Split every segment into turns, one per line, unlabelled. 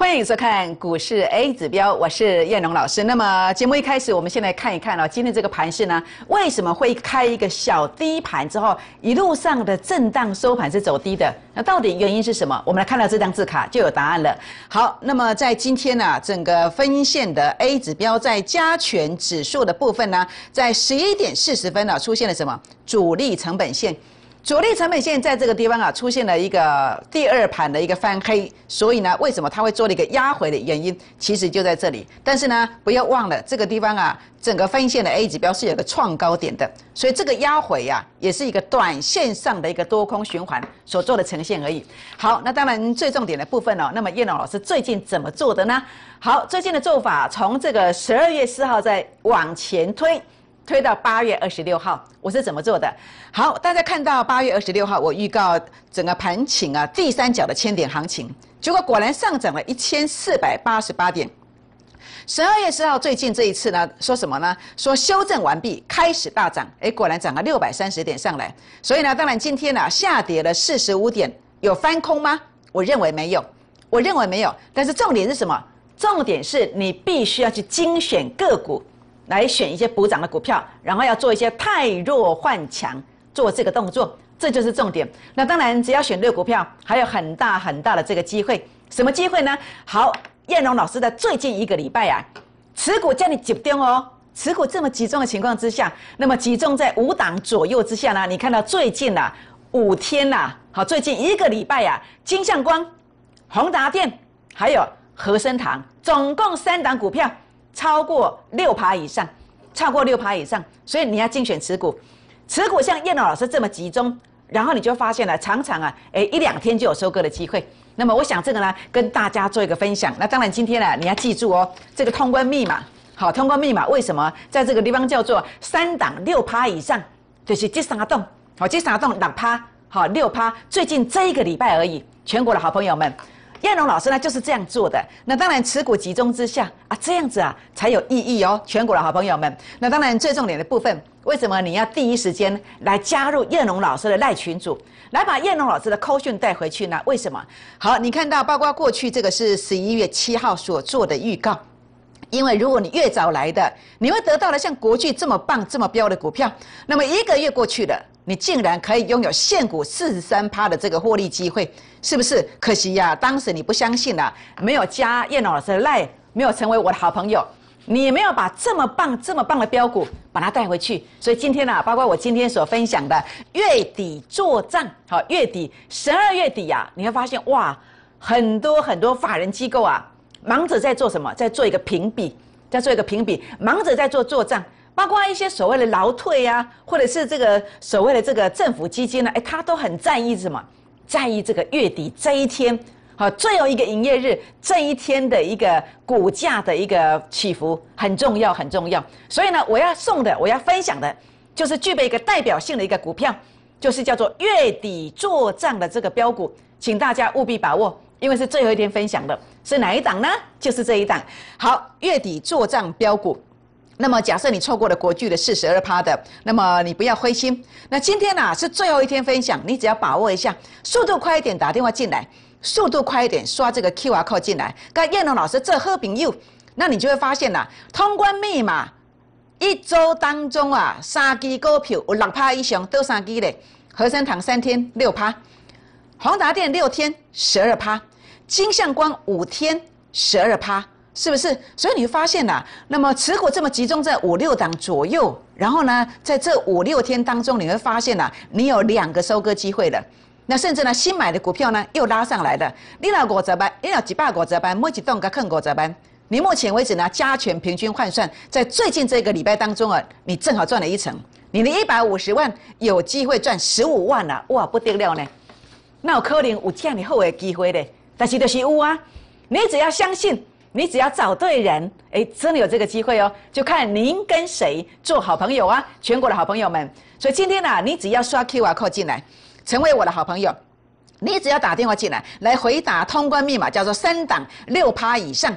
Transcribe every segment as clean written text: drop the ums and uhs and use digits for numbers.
欢迎收看股市 A 指标，我是燕龙老师。那么节目一开始，我们先来看一看哦，今天这个盘势呢，为什么会开一个小低盘之后，一路上的震荡收盘是走低的？那到底原因是什么？我们来看到这张字卡就有答案了。好，那么在今天呢，整个分线的 A 指标在加权指数的部分呢，在11点40分出现了什么？主力成本线。主力成本线在这个地方出现了一个第二盘的一个翻黑，所以呢，为什么它会做了一个压回的原因，其实就在这里。但是呢，不要忘了这个地方整个分线的 A 指标是有个创高点的，所以这个压回也是一个短线上的一个多空循环所做的呈现而已。好，那当然最重点的部分那么燕龙老师最近怎么做的呢？好，最近的做法从这个12月4号再往前推到8月26号，我是怎么做的？好，大家看到8月26号，我预告整个盘情第三角的千点行情，结果果然上涨了1488点。12月10号最近这一次呢，说什么呢？说修正完毕，开始大涨，果然涨了630点上来。所以呢，当然今天下跌了45点，有翻空吗？我认为没有，但是重点是什么？重点是你必须要去精选个股。来选一些补涨的股票，然后要做一些汰弱换强，做这个动作，这就是重点。那当然，只要选对股票，还有很大的这个机会。什么机会呢？好，燕龙老师在最近一个礼拜持股叫你集中哦，持股这么集中的情况之下，那么集中在5档左右之下呢，你看到最近5天好，最近一个礼拜金相光、宏达电还有和生堂，总共3档股票。超过6%以上，所以你要精选持股，像燕龙老师这么集中，然后你就发现了，常常1-2天就有收割的机会。那么我想这个呢，跟大家做一个分享。那当然今天你要记住哦，这个通关密码，好，通关密码为什么在这个地方叫做3档6%以上？就是这3档，好，这3档6%，好6%，最近这一个礼拜而已，全国的好朋友们。燕龙老师呢就是这样做的，那当然持股集中之下这样子才有意义哦，全国的好朋友们。那当然最重点的部分，为什么你要第一时间来加入燕龙老师的赖群组，来把燕龙老师的扣讯带回去呢？为什么？好，你看到包括过去这个是11月7号所做的预告。因为如果你越早来的，你会得到了像国巨这么棒、这么标的股票，那么1个月过去了，你竟然可以拥有现股43%的这个获利机会，是不是？可惜当时你不相信没有加燕龙老师的 LINE， 没有成为我的好朋友，你也没有把这么棒的标股把它带回去。所以今天包括我今天所分享的月底做账，好，月底12月底你会发现哇，很多法人机构忙着在做什么？在做一个评比，忙着在做账，包括一些所谓的劳退或者是这个所谓的这个政府基金他都很在意什么？在意这个月底这一天，好，最后一个营业日这一天的一个股价的一个起伏很重要。所以呢，我要分享的就是具备一个代表性的一个股票，就是叫做月底做账的这个标股，请大家务必把握。因为是最后一天分享的，是哪一档呢？就是这一档。好，月底做账标股。那么假设你错过了国巨的42%的，那么你不要灰心。那今天是最后一天分享，你只要把握一下，速度快一点打电话进来，速度快一点刷这个 QR code 进来，跟燕龙老师做好朋友，那你就会发现通关密码1周当中3支股票有6%以上，都3支嘞。和生堂3天6%，宏达电6天12%。金相光5天12%，是不是？所以你会发现那么持股这么集中在5-6档左右，然后呢，在这5-6天当中，你会发现你有2个收割机会了。那甚至新买的股票呢又拉上来了。你有50万，你有150万，每一档给坑50万。你目前为止加权平均换算，在最近这个礼拜当中你正好赚了1成。你的150万有机会赚15万哇，不得了呢！那有可能有这样的好的机会呢？但是就是有你只要相信，你只要找对人，真的有这个机会哦。就看您跟谁做好朋友全国的好朋友们。所以今天你只要刷 QR code 进来，成为我的好朋友。你只要打电话进来，来回答通关密码，叫做3档6%以上。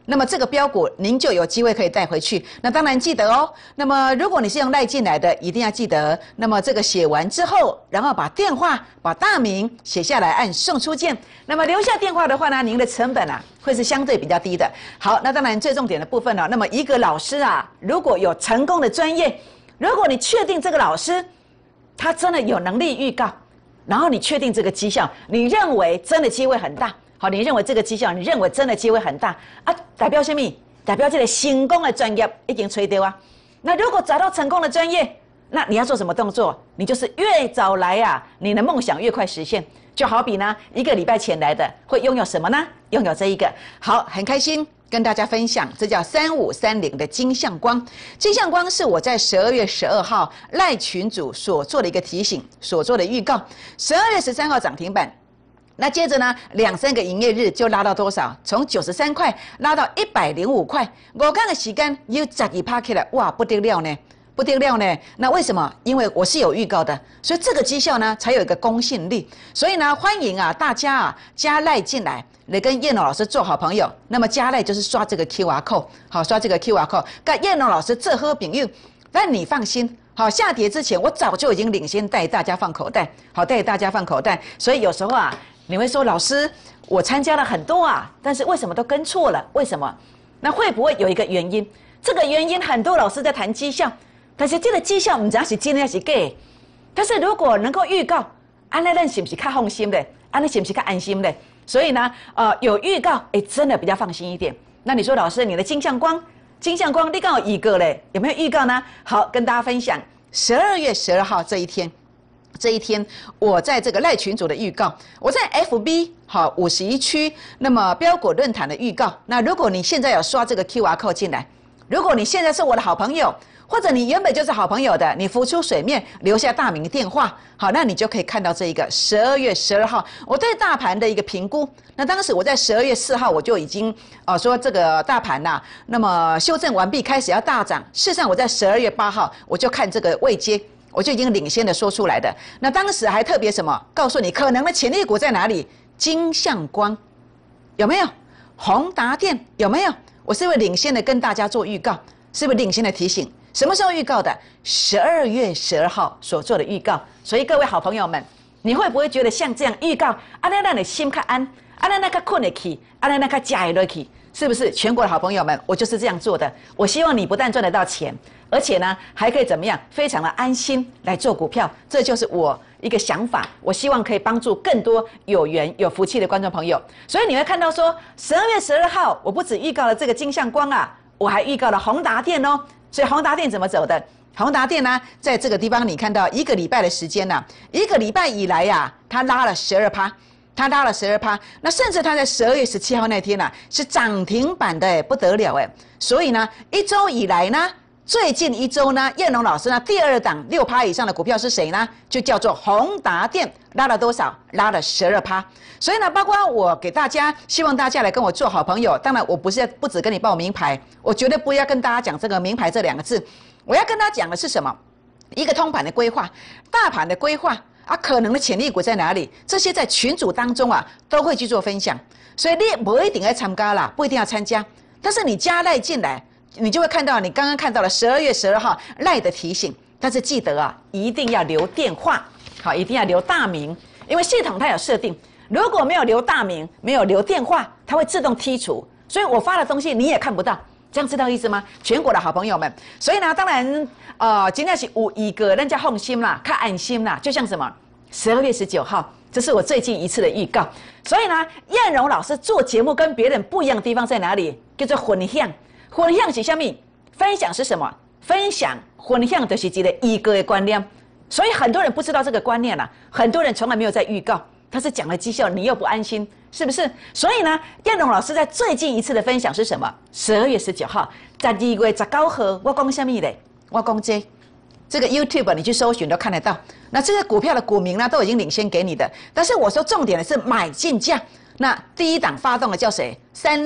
那么这个标股您就有机会可以带回去。那当然记得哦。那么如果你是用赖进来的，一定要记得。那么这个写完之后，然后把电话、把大名写下来，按送出键。那么留下电话的话呢，您的成本啊会是相对比较低的。好，那当然最重点的部分呢，那么一个老师啊，如果有成功的专业，如果你确定这个老师他真的有能力预告，然后你确定这个绩效，你认为真的机会很大。好，你认为这个绩效，你认为真的机会很大啊？代表什么？代表这个成功的专业已经吹掉啊。那如果找到成功的专业，那你要做什么动作？你就是越早来啊，你的梦想越快实现。就好比呢，1个礼拜前来的会拥有什么呢？拥有这一个。好，很开心跟大家分享，这叫3530的金相光。金相光是我在12月12号赖群组所做的一个提醒，所做的预告。12月13号涨停板。那接着呢，2、3个营业日就拉到多少？从93块拉到105块，5天的时间又12%起来，哇，不得了呢，不得了呢。那为什么？因为我是有预告的，所以这个绩效呢才有一个公信力。所以呢，欢迎啊大家啊加赖进来，来跟燕龙老师做好朋友。那么加赖就是刷这个 QR code， 好，刷这个 QR code， 跟燕龙老师做好朋友。但你放心。好，下跌之前我早就已经领先带大家放口袋，好，带大家放口袋。所以有时候啊，你会说老师，我参加了很多啊，但是为什么都跟错了？为什么？那会不会有一个原因？这个原因很多老师在谈绩效，但是这个绩效不知道是真的还是假的。但是如果能够预告，安那咱是不是较放心的？安那是不是较安心的？所以呢，有预告，真的比较放心一点。那你说老师，你的金相光？金相光，你刚有预告嘞，有没有预告呢？好，跟大家分享12月12号这一天，我在这个赖群组的预告，我在 FB 好51区，那么标股论坛的预告。那如果你现在有刷这个 QR code 进来，如果你现在是我的好朋友，或者你原本就是好朋友的，你浮出水面留下大名电话，好，那你就可以看到这一个12月12号我对大盘的一个评估。那当时我在12月4号我就已经说这个大盘呐，那么修正完毕开始要大涨。事实上我在12月8号我就看这个位阶，我就已经领先的说出来的。那当时还特别什么，告诉你可能的潜力股在哪里？金相光有没有？宏达电有没有？我是不是领先的跟大家做预告？是不是领先的提醒？什么时候预告的？12月12号所做的预告。所以各位好朋友们，你会不会觉得像这样预告，啊，让你心较安，啊，让较困得起，啊，让较加得起，是不是？全国的好朋友们，我就是这样做的。我希望你不但赚得到钱，而且呢，还可以怎么样？非常的安心来做股票，这就是我一个想法。我希望可以帮助更多有缘有福气的观众朋友。所以你会看到说，12月12号，我不只预告了这个金相光啊，我还预告了宏达电哦。所以宏达电怎么走的？宏达电呢，在这个地方你看到1个礼拜的时间呢，1个礼拜以来呀，它拉了12%，它拉了12%。那甚至它在12月17号那天呢，是涨停板的，不得了哎。所以呢，1周以来呢，最近1周呢，燕龙老师呢，第2档6%以上的股票是谁呢？就叫做宏达电，拉了多少？拉了12%。所以呢，包括我给大家，希望大家来跟我做好朋友。当然，我不只跟你报名牌，我绝对不要跟大家讲这个名牌这2个字。我要跟大家讲的是什么？一个通盘的规划，大盘的规划啊，可能的潜力股在哪里？这些在群组当中啊，都会去做分享。所以你不一定要参加啦，不一定要参加，但是你加赖进来，你就会看到你刚刚看到了12月12号赖的提醒。但是记得啊，一定要留电话，好，一定要留大名，因为系统它有设定。如果没有留大名，没有留电话，它会自动剔除，所以我发的东西你也看不到，这样知道意思吗？全国的好朋友们，所以呢，当然，今天是有一个人家放心啦，较安心啦，就像什么12月19号，这是我最近一次的预告。所以呢，燕荣老师做节目跟别人不一样的地方在哪里？叫做分享，分享是什么？分享是什么？分享分享就是一个一个的观念，所以很多人不知道这个观念啦，很多人从来没有在预告。他是讲了绩效，你又不安心，是不是？所以呢，燕龙老师在最近一次的分享是什么？12月19号，12月19号，我讲什么嘞？我讲这个 YouTube 你去搜寻都看得到。那这个股票的股民呢，都已经领先给你的。但是我说重点的是买进价。那第一档发动的叫谁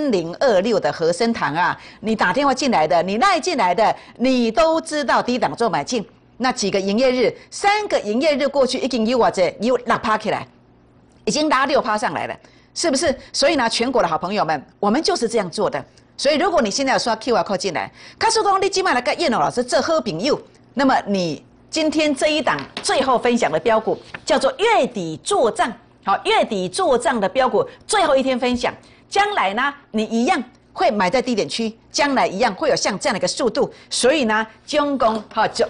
？3026的和生堂啊，你打电话进来的，你赖进来的，你都知道第一档做买进。那几个营业日，3个营业日过去，已经有6%起来。已经拉6%上来了，是不是？所以呢，全国的好朋友们，我们就是这样做的。 所以如果你现在有刷 QR code 进来，告诉讲你今晚来跟燕龙老师做好朋友，那么你今天这一档最后分享的标股叫做月底做账，好，月底做账的标股最后一天分享，将来呢你一样会买在低点区，将来一样会有像这样的一个速度，所以呢总共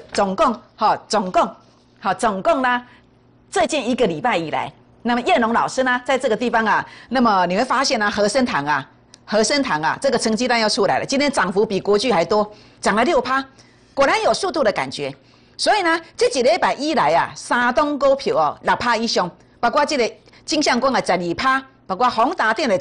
呢最近1个礼拜以来，那么燕龙老师呢在这个地方啊，那么你会发现呢和生堂啊，这个成绩单要出来了，今天涨幅比国巨还多，涨了6%，果然有速度的感觉。所以呢，这1个礼拜以来啊，3档股票哦6%以上，包括这个金相光的12%，包括宏达电的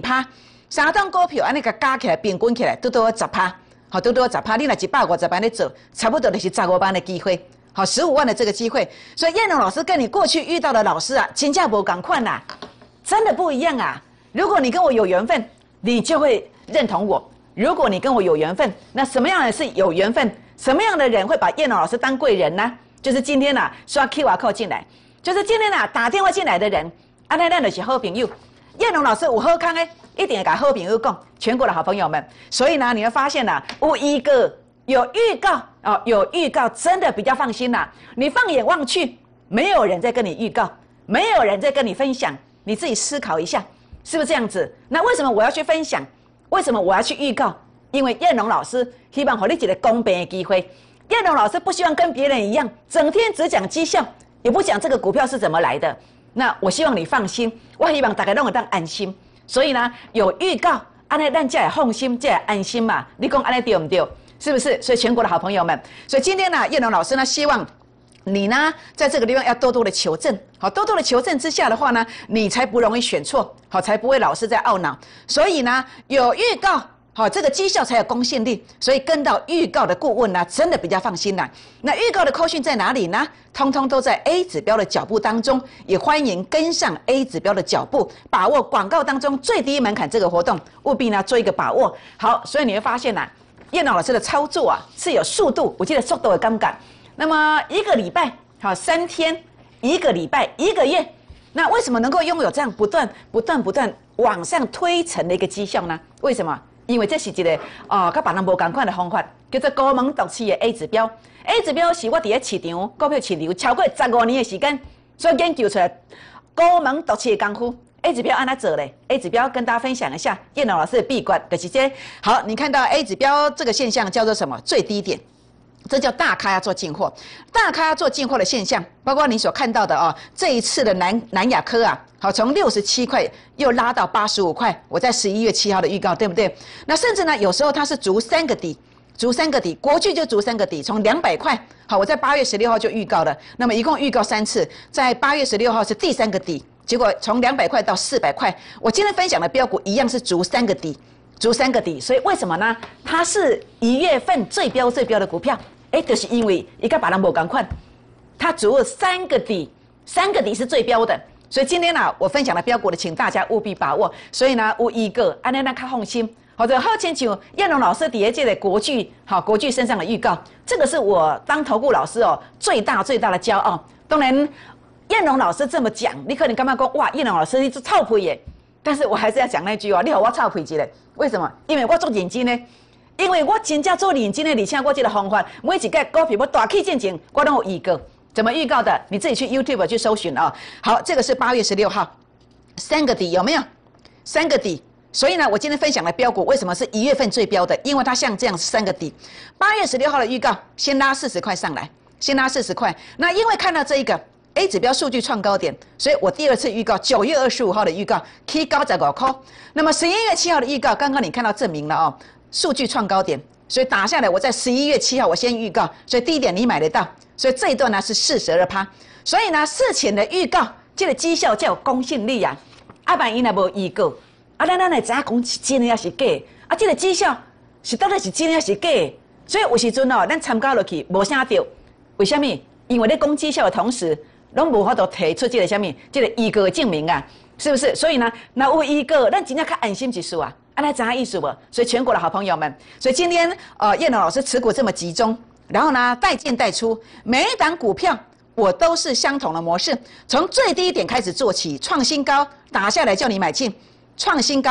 12%，3档股票安尼个加起来平均起来都有10%，好，都有10%。你若150万在做，差不多就是15万的机会，好，15万的这个机会。所以燕龙老师跟你过去遇到的老师啊，真正不同款啦，真的不一样啊。如果你跟我有缘分，你就会认同我。如果你跟我有缘分，那什么样的是有缘分？什么样的人会把燕龙老师当贵人呢？就是今天啊刷 QR code 进来，就是今天啊打电话进来的人，安尼咱就是好朋友。燕龙老师有好康诶，一定会跟好朋友讲，全国的好朋友们。所以呢，你会发现啊，有预告真的比较放心啦。你放眼望去，没有人在跟你预告，没有人在跟你分享，你自己思考一下。是不是这样子？那为什么我要去分享？为什么我要去预告？因为燕龙老师希望给你一个公平的机会。燕龙老师不希望跟别人一样，整天只讲绩效，也不讲这个股票是怎么来的。那我希望你放心，我希望大家都能当安心。所以呢，有预告，安尼咱才会放心，才会安心嘛。你讲安尼对不对？是不是？所以全国的好朋友们，所以今天呢，燕龙老师呢希望你呢，在这个地方要多多的求证，好，多多的求证之下的话呢，你才不容易选错，好，才不会老是在懊恼。所以呢，有预告，好，这个绩效才有公信力。所以跟到预告的顾问呢，真的比较放心啦。那预告的扣讯在哪里呢？通通都在 A 指标的脚步当中，也欢迎跟上 A 指标的脚步，把握广告当中最低门槛这个活动，务必呢做一个把握。好，所以你会发现啊，燕龙老师的操作啊是有速度，我记得速度的杠杆。那么1个礼拜，好3天，1个礼拜1个月，那为什么能够拥有这样不断往上推陈的一个绩效呢？为什么？因为这是一个跟别人无同款的方法，叫做高门独市的 A 指标。A 指标是我伫咧市场股票市场超过15年的时间，所以研究出来高门独市的功夫。A 指标按哪做嘞 ？A 指标跟大家分享一下，燕龙老师的闭关就是这。好，你看到 A 指标这个现象叫做什么？最低点。这叫大咖要做进货，大咖要做进货的现象，包括你所看到的这一次的南亚科啊，好，从67块又拉到85块，我在11月7号的预告，对不对？那甚至呢，有时候它是逐3个底，国巨就逐3个底，从200块，好，我在8月16号就预告了，那么一共预告3次，在8月16号是第3个底，结果从200块到400块，我今天分享的标股一样是逐3个底，所以为什么呢？它是1月份最标的股票。就是因为一个把人无同款，它逐了3个底，3个底是最标的，所以今天呢，我分享的标股的，请大家务必把握。所以呢，有1个，安尼咱较放心。或者好亲像燕龙老师底下这个国巨身上的预告，这个是我当投顾老师最大的骄傲。当然，燕龙老师这么讲，你可能感觉讲哇，燕龙老师你做臭屁耶，但是我还是要讲那句你好我臭屁一个，为什么？因为我做认真呢。因为我真正做认真的，而且我这个方法，每一个股票我大起进前，我都有预告。怎么预告的？你自己去 YouTube 去搜寻啊。好，这个是8月16号，3个底有没有？3个底。所以呢，我今天分享的标股为什么是1月份最标的？因为它像这样是3个底。8月16号的预告，先拉40块上来，先拉40块。那因为看到这一个 A 指标数据创高点，所以我第2次预告9月25号的预告 ，K 高95块。那么11月7号的预告，刚刚你看到证明了数据创高点，所以打下来，我在11月7号我先预告，所以低点你买得到，所以这一段呢是42%，所以呢事前的预告，这个绩效才有公信力啊。不然伊若无预告，咱会知影讲是真的还是假？这个绩效是到底是真的还是假？所以有时阵咱参加落去无啥对，为什么？因为咧讲绩效的同时，拢无法度提出这个什么，这个预告的证明啊，是不是？所以呢，那有预告，咱真正较安心一丝啊。来知影意思不？所以全国的好朋友们，所以今天燕龙老师持股这么集中，然后呢带进带出，每一档股票我都是相同的模式，从最低点开始做起，创新高打下来叫你买进，创新高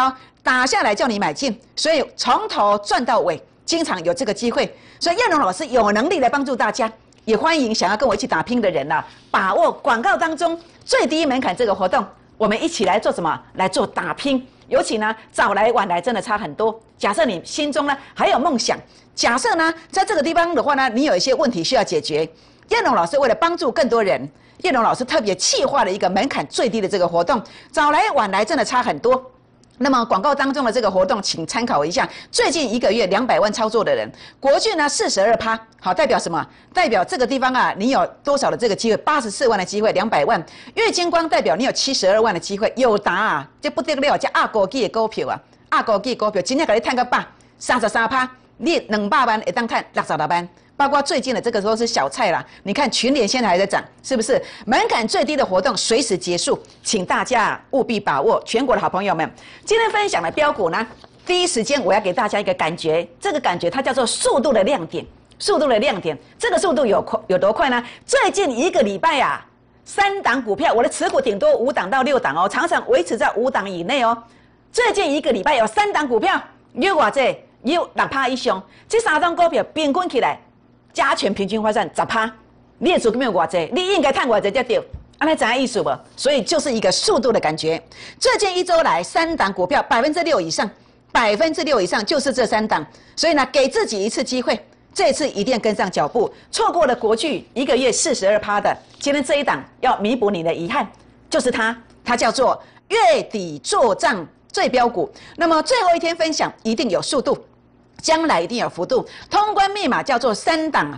打下来叫你买进，所以从头赚到尾，经常有这个机会。所以燕荣老师有能力来帮助大家，也欢迎想要跟我一起打拼的人把握广告当中最低门槛这个活动，我们一起来做什么？来做打拼。尤其呢，早来晚来真的差很多。假设你心中呢还有梦想，假设呢在这个地方的话呢，你有一些问题需要解决，燕荣老师为了帮助更多人，燕荣老师特别企划了一个门槛最低的这个活动，早来晚来真的差很多。那么广告当中的这个活动，请参考一下。最近1个月200万操作的人，国巨呢42%，好，代表什么？代表这个地方你有多少的这个机会？84万的机会，200万。月金光代表你有72万的机会，有答这不得了，叫阿高基的股票阿高基股票，今天给你赚个33%，你200万会当赚66万。包括最近的这个都是小菜啦，你看群联现在还在涨，是不是？门槛最低的活动随时结束，请大家务必把握。全国的好朋友们，今天分享的标股呢，第一时间我要给大家一个感觉，这个感觉它叫做速度的亮点。速度的亮点，这个速度有多快呢？最近1个礼拜3档股票，我的持股顶多5档到6档哦，常常维持在5档以内哦。最近1个礼拜有3档股票，有偌济，有6%以上，这3档股票平均起来。加权平均发展10%，你的资金有偌济，你应该赚偌济才对，安尼知影意思不？所以就是一个速度的感觉。最近1周来3档股票6%以上，6%以上就是这3档，所以呢，给自己一次机会，这次一定要跟上脚步。错过了国巨1个月42%的，今天这一档要弥补你的遗憾，就是它叫做月底做账最标股。那么最后一天分享一定有速度。将来一定有幅度，通关密码叫做3档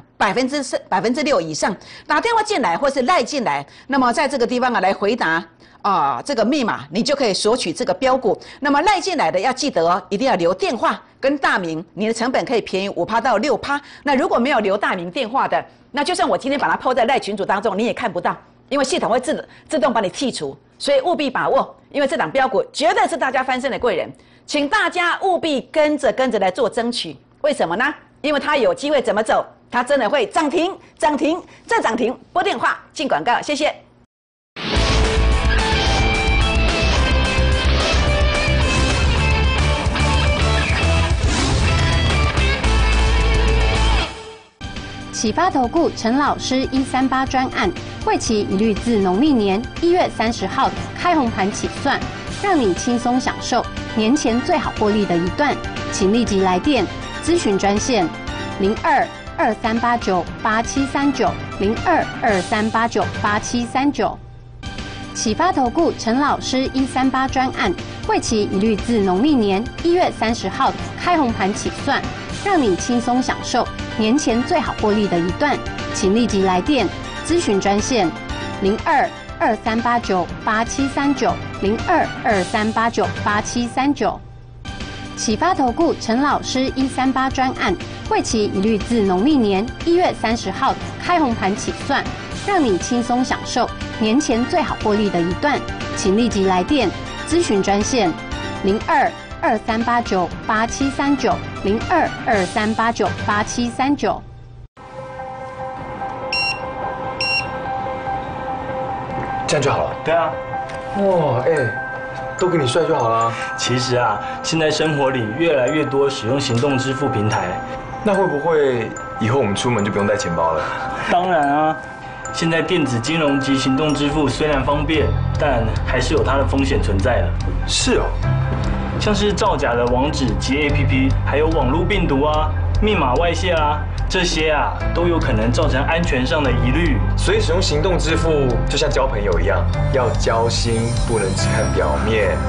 6%以上，打电话进来或是赖进来，那么在这个地方来回答这个密码，你就可以索取这个标股。那么赖进来的要记得一定要留电话跟大名，你的成本可以便宜5%到6%。那如果没有留大名电话的，那就算我今天把它抛在赖群组当中，你也看不到，因为系统会自动把你剔除，所以务必把握，因为这档标股绝对是大家翻身的贵人。请大家务必跟着来做争取，为什么呢？因为它有机会怎么走，它真的会涨停、涨停再涨停。拨电话进广告，谢谢。
启发投顾陈老师138专案，会期一律自农历年1月30号开红盘起算，让你轻松享受年前最好获利的一段，请立即来电咨询专线02-2389-8739，02-2389-8739。启发投顾陈老师138专案，会期一律自农历年1月30号开红盘起算，让你轻松享受年前最好获利的一段，请立即来电咨询专线02-2389-8739，02-2389-8739。启发投顾陈老师138专案，会期一律自农历年1月30号开红盘起算，让你轻松享受年前最好获利的一段，请立即来电咨询专线02-2389-8739，02-2389-8739。
这样就好了。
对啊。
哇，都给你帅就好了。
其实现在生活里越来越多使用行动支付平台，
那会不会以后我们出门就不用带钱包了？
当然啊，现在电子金融及行动支付虽然方便，但还是有它的风险存在的。
是哦，
像是造假的网址及 APP， 还有网络病毒密码外泄这些都有可能造成安全上的疑虑。
所以使用行动支付就像交朋友一样，要交心，不能只看表面。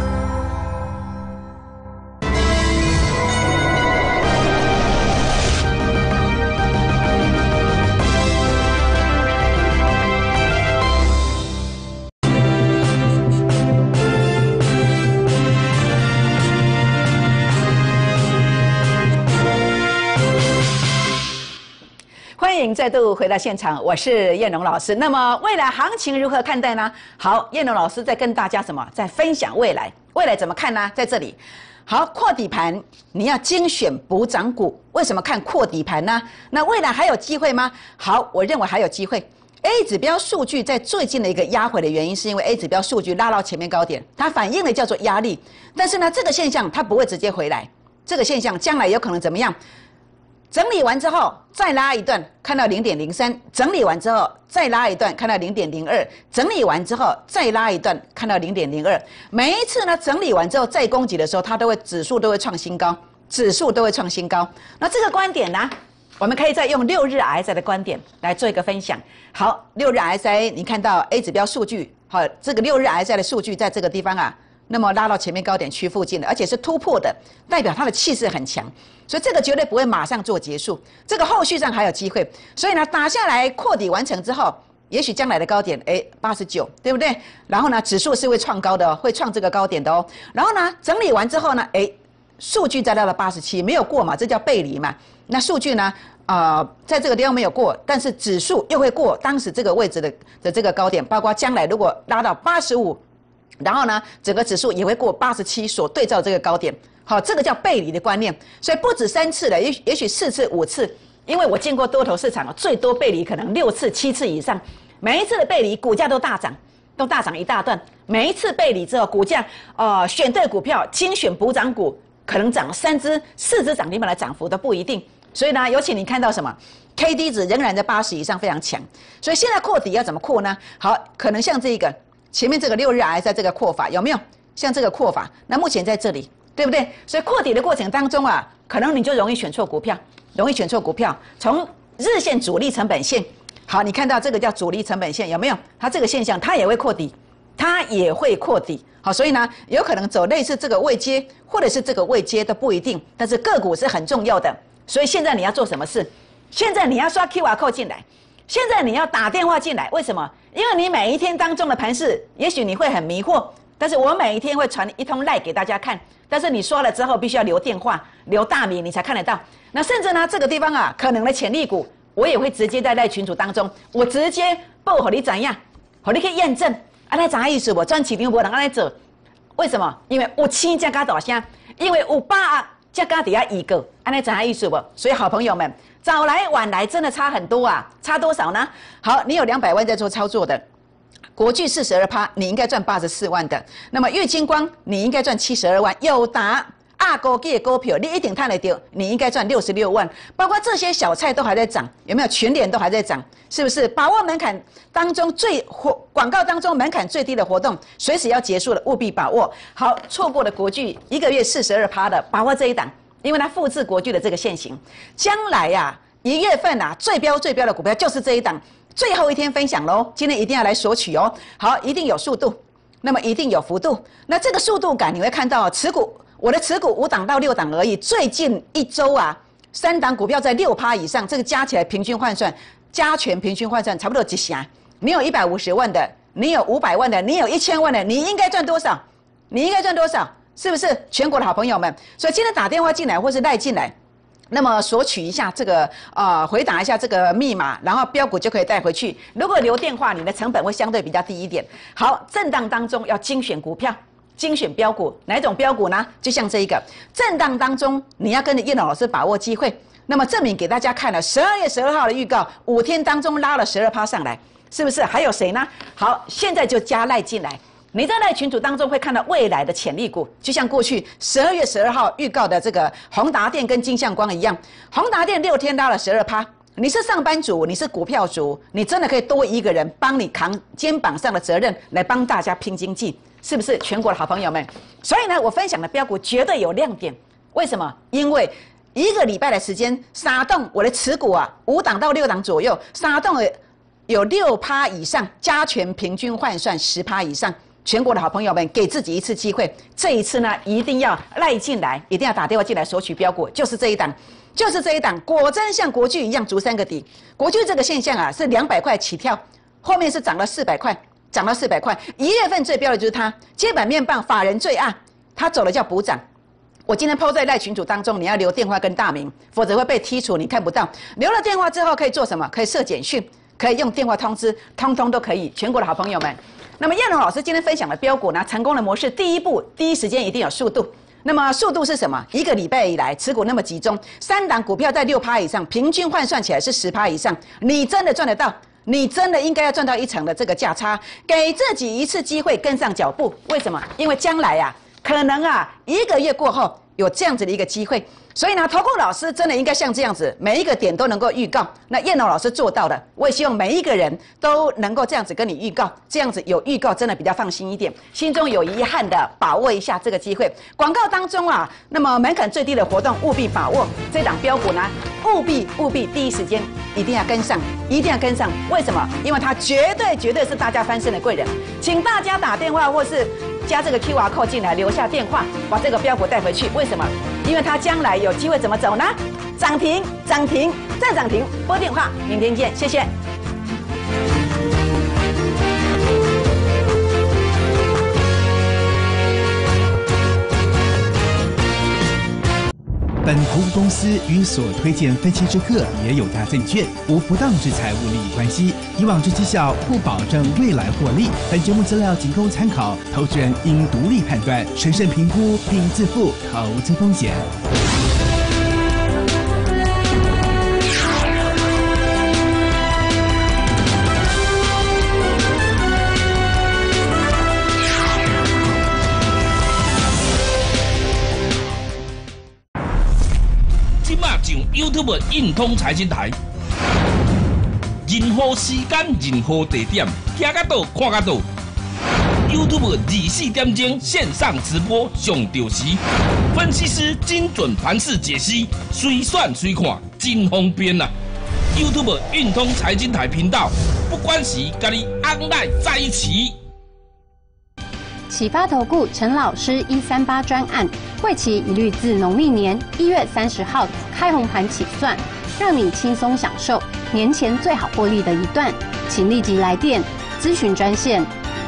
欢迎再度回到现场，我是燕荣老师。那么未来行情如何看待呢？好，燕荣老师在跟大家在分享未来。未来怎么看呢？在这里，好，扩底盘你要精选补涨股。为什么看扩底盘呢？那未来还有机会吗？好，我认为还有机会。 A 指标数据在最近的一个压回的原因，是因为 A 指标数据拉到前面高点，它反映的叫做压力。但是呢，这个现象它不会直接回来，这个现象将来有可能怎么样？整理完之后再拉一段，看到0.03；整理完之后再拉一段，看到0.02；整理完之后再拉一段，看到0.02。每一次呢整理完之后再攻击的时候，它指数都会创新高，指数都会创新高。那这个观点呢，我们可以再用6日 RSI 的观点来做一个分享。好，6日 RSI 你看到 A 指标数据，好，这个6日 RSI 的数据在这个地方啊，那么拉到前面高点区附近的，而且是突破的，代表它的气势很强。所以这个绝对不会马上做结束，这个后续上还有机会。所以呢，打下来扩底完成之后，也许将来的高点89，对不对？然后呢，指数是会创高的哦，会创这个高点的哦。然后呢，整理完之后呢，数据再到了87，没有过嘛，这叫背离嘛。那数据呢，在这个地方没有过，但是指数又会过当时这个位置的这个高点，包括将来如果拉到85，然后呢，整个指数也会过87所对照这个高点。好，这个叫背离的观念，所以不止3次了，也许4次、5次，因为我见过多头市场最多背离可能6次、7次以上，每一次的背离股价都大涨一大段，每一次背离之后，股价选对股票，精选补涨股，可能涨3只、4只涨停板的涨幅都不一定。所以呢，尤其你看到什么 ，KD 值仍然在80以上，非常强。所以现在扩底要怎么扩呢？好，可能像这个前面这个6日 RSI 这个扩法有没有？像这个扩法，那目前在这里。对不对？所以扩底的过程当中啊，可能你就容易选错股票，从日线主力成本线，好，你看到这个叫主力成本线有没有？它这个现象它也会扩底，好，所以呢，有可能走类似这个位阶，或者是这个位阶都不一定，但是个股是很重要的。所以现在你要做什么事？现在你要刷 QR code 进来，现在你要打电话进来，为什么？因为你每一天当中的盘势，也许你会很迷惑，但是我每一天会传一通 LINE 给大家看。但是你刷了之后，必须要留电话、留大名，你才看得到。那甚至呢，这个地方啊，可能的潜力股，我也会直接在群组当中，我直接报给你怎样，给你去验证。那啥意思？我赚市场没人安尼做，为什么？因为有10才加大声，因为有8才加底下1个，安尼啥意思不？所以好朋友们，早来晚来真的差很多啊，差多少呢？好，你有200万在做操作的。国巨42%，你应该赚84万的。那么玉晶光，你应该赚72万。友达、高基的股票，你一定看得到，你应该赚66万。包括这些小菜都还在涨，有没有？群联都还在涨，是不是？把握门槛当中广告当中门槛最低的活动，随时要结束了，务必把握。好，错过了国巨1个月42%的，把握这一档，因为它复制国巨的这个现行。将来呀，1月份啊，最标的股票就是这一档。最后一天分享喽，今天一定要来索取哦。好，一定有速度，那么一定有幅度。那这个速度感你会看到，我的持股5档到6档而已。最近1周啊，3档股票在6%以上，这个加起来平均换算，加权平均换算差不多1成。你有150万的，你有500万的，你有1000万的，你应该赚多少？是不是？全国的好朋友们，所以今天打电话进来或是赖进来。那么索取一下这个回答一下这个密码，然后标股就可以带回去。如果留电话，你的成本会相对比较低一点。好，震荡当中要精选股票，精选标股，哪一种标股呢？就像这一个，震荡当中你要跟着叶老师把握机会。那么证明给大家看了12月12号的预告，5天当中拉了12%上来，是不是？还有谁呢？好，现在就加赖进来。你在赖群组当中会看到未来的潜力股，就像过去12月12号预告的这个宏达电跟金相光一样，宏达电6天拉了12%。你是上班族，你是股票族，你真的可以多一个人帮你扛肩膀上的责任，来帮大家拼经济，是不是？全国的好朋友们，所以呢，我分享的标股绝对有亮点。为什么？因为1个礼拜的时间，撒动我的持股啊，5档到6档左右，撒动有6%以上，加权平均换算10%以上。全国的好朋友们，给自己一次机会，这一次呢，一定要赖进来，一定要打电话进来索取标股，就是这一档，果真像国巨一样逐3个底。国巨这个现象啊，是200块起跳，后面是涨了400块，1月份最标的就是它，接板面棒法人最爱，它走的叫补涨。我今天 po 在赖群组当中，你要留电话跟大名，否则会被剔除，你看不到。留了电话之后可以做什么？可以设简讯，可以用电话通知，通通都可以。全国的好朋友们。那么燕龙老师今天分享的标股呢，成功的模式，第一步，第一时间一定有速度。那么速度是什么？1个礼拜以来持股那么集中，3档股票在6%以上，平均换算起来是10%以上，你真的赚得到？ 你真的应该要赚到1成的这个价差，给自己一次机会跟上脚步。为什么？因为将来啊，可能啊1个月过后有这样子的一个机会。所以呢，投顾老师真的应该像这样子，每一个点都能够预告。那燕龙老师做到了，我也希望每一个人都能够这样子跟你预告，这样子有预告真的比较放心一点，心中有遗憾的把握一下这个机会。广告当中啊，那么门槛最低的活动务必把握，这档标股呢，务必第一时间一定要跟上，一定要跟上。为什么？因为它绝对是大家翻身的贵人，请大家打电话或是加这个 QR code 进来，留下电话，把这个标股带回去。为什么？因为它将来有机会怎么走呢？涨停，涨停，再涨停。拨电话，明天见，谢谢。
本投顾公司与所推荐分期之客也有大证券，无不当之财务利益关系。以往之绩效不保证未来获利。本节目资料仅供参考，投资人应独立判断、审慎评估并自负投资风险。
上 YouTube 运通财经台，任何时间、任何地点，行到倒、看到倒。YouTube 24点钟线上直播上到时，分析师精准盘势解析，随选随看，真方便啊 ！YouTube 运通财经台频道，不管时，跟你 online 在一起。
启发投顾陈老师138专案，会期一律自农历年1月30号开红盘起算，让你轻松享受年前最好获利的一段，请立即来电咨询专线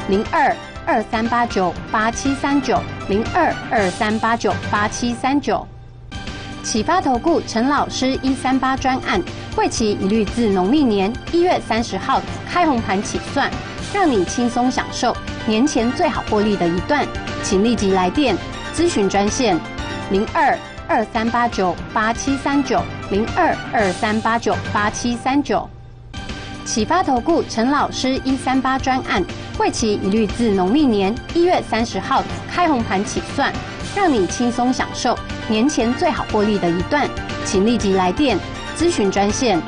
02-2389-8739，02-2389-8739。启发投顾陈老师138专案，会期一律自农历年1月30号开红盘起算，让你轻松享受年前最好获利的一段，请立即来电咨询专线02-2389-8739，02-2389-8739。启发投顾陈老师138专案，会期一律自农历年1月30号开红盘起算，让你轻松享受年前最好获利的一段，请立即来电咨询专线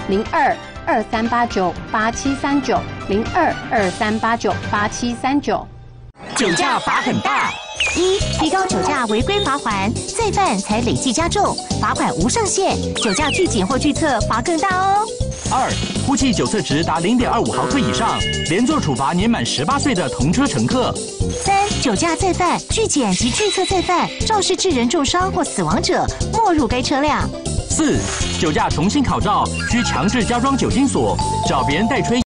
02-2389-8739，02-2389-8739。
酒驾罚很大：1、提高酒驾违规罚锾，再犯才累计加重，罚款无上限，酒驾拒检或拒测罚更大哦。
2、呼气酒测值达0.25毫克以上，连坐处罚年满18岁的同车乘客。
3、酒驾再犯、拒检及拒测再犯，肇事致人重伤或死亡者，没入该车辆。
4、酒驾重新考照，需强制加装酒精锁，找别人代吹。